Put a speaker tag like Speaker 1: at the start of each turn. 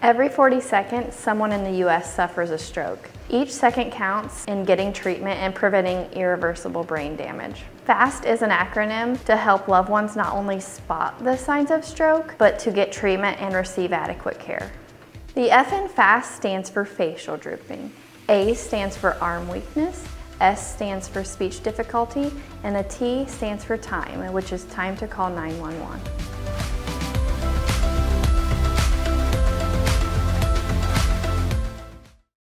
Speaker 1: Every 40 seconds, someone in the U.S. suffers a stroke. Each second counts in getting treatment and preventing irreversible brain damage. F.A.S.T is an acronym to help loved ones not only spot the signs of stroke, but to get treatment and receive adequate care. The F in F.A.S.T stands for facial drooping. A stands for arm weakness. S stands for speech difficulty, and the T stands for time, which is time to call 911.